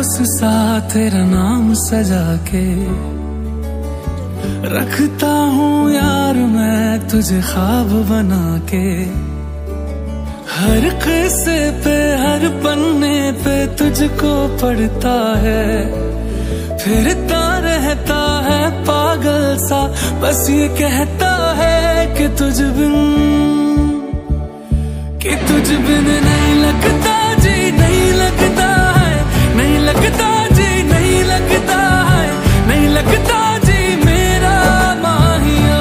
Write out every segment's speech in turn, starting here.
दोस्त सा तेरा नाम सजा के रखता हूँ यार मैं तुझे ख्वाब बना के। हर किस्से पे हर पन्ने पे तुझको पढ़ता है, फिरता रहता है पागल सा, बस ये कहता है कि तुझ बिन नहीं लगता जी, नहीं लगता है, नहीं लगता जी, नहीं लगता है, नहीं लगता जी मेरा माहिया,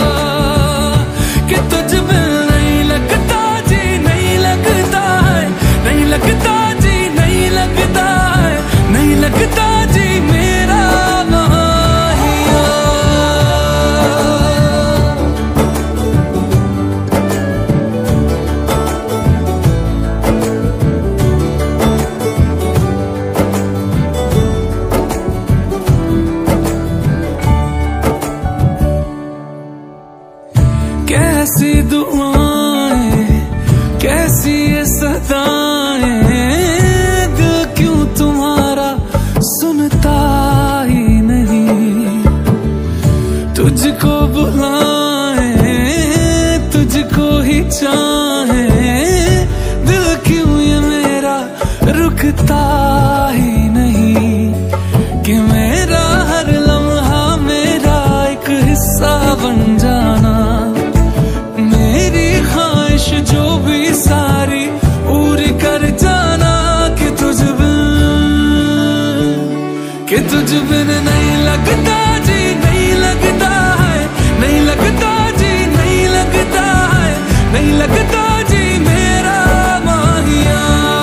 कि तुझ बिन नहीं लगता जी, नहीं लगता है, नहीं लगता जी, नहीं लगता है, नहीं लगता जी मेरा माहिया। कैसी दुआएं कैसी ये सदाएं, दिल क्यों तुम्हारा सुनता ही नहीं। तुझको बुलाए तुझको ही चाहे, दिल क्यों ये मेरा रुकता ही नहीं। कि मेरा हर लम्हा मेरा एक हिस्सा बन जाना, मेरी ख्वाहिश जो भी सारी पूरी कर जाना। कि तुझ बिन नहीं लगता जी, नहीं लगता है, नहीं लगता जी, नहीं लगता है, नहीं लगता जी मेरा माहिया।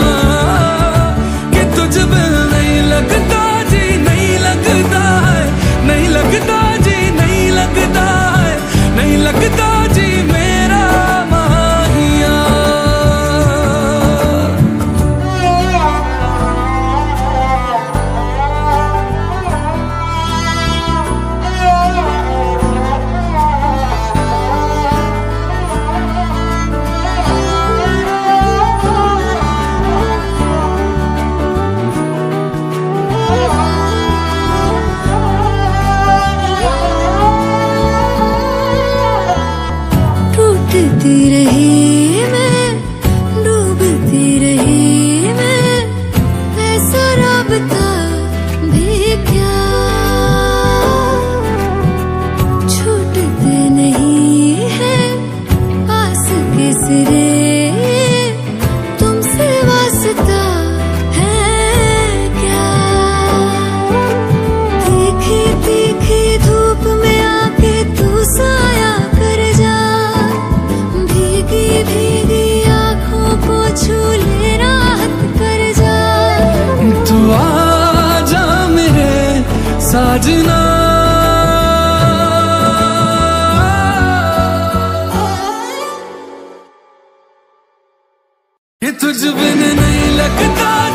कि तुझ बिन नहीं लगता जी, नहीं लगता है, नहीं लगता जी, नहीं लगता है, नहीं लगता जी मेरा माहिया। डूबती रही मैं, डूबती रही मैं, ऐसा राबता भी क्या छूटते नहीं है आस के सिरे, तुमसे वास्ता है क्या। तीखी तीखी धूप में आके तू साया कर जा, भीगी आँखों को छू ले राहत कर जा। तू आ जा मेरे साजना, कि तुझ बिन नहीं लगता